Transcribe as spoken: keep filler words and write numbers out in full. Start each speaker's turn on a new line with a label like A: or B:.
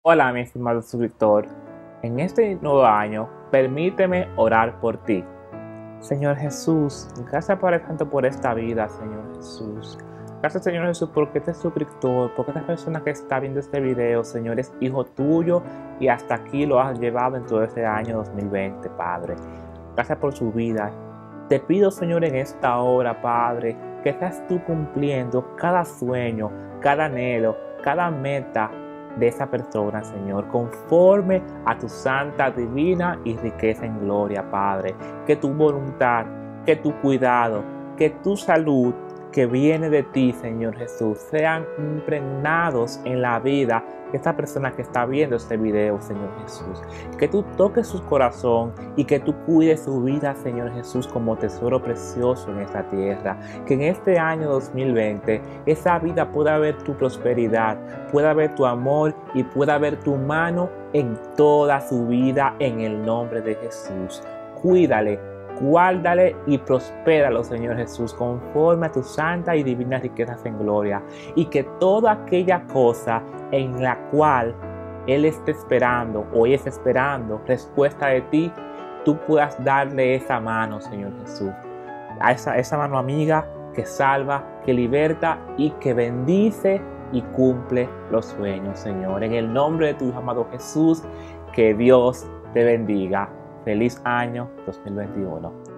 A: Hola, mi estimado suscriptor. En este nuevo año, permíteme orar por ti. Señor Jesús, gracias Padre Santo por esta vida, Señor Jesús. Gracias, Señor Jesús, porque este suscriptor, porque esta persona que está viendo este video, Señor, es hijo tuyo y hasta aquí lo has llevado en todo este año dos mil veinte, Padre. Gracias por su vida. Te pido, Señor, en esta hora, Padre, que seas tú cumpliendo cada sueño, cada anhelo, cada meta de esa persona, Señor, conforme a tu santa, divina y riqueza en gloria, Padre. Que tu voluntad, que tu cuidado, que tu salud que viene de ti, Señor Jesús, sean impregnados en la vida de esta persona que está viendo este video, Señor Jesús. Que tú toques su corazón y que tú cuides su vida, Señor Jesús, como tesoro precioso en esta tierra. Que en este año dos mil veinte esa vida pueda ver tu prosperidad, pueda ver tu amor y pueda ver tu mano en toda su vida, en el nombre de Jesús. Cuídale, guárdale y prospéralo, Señor Jesús, conforme a tu santa y divina riquezas en gloria. Y que toda aquella cosa en la cual Él esté esperando o ella esté esperando respuesta de ti, tú puedas darle esa mano, Señor Jesús. A esa, esa mano amiga que salva, que liberta y que bendice y cumple los sueños, Señor. En el nombre de tu Hijo amado Jesús, que Dios te bendiga. Feliz año dos mil veintiuno.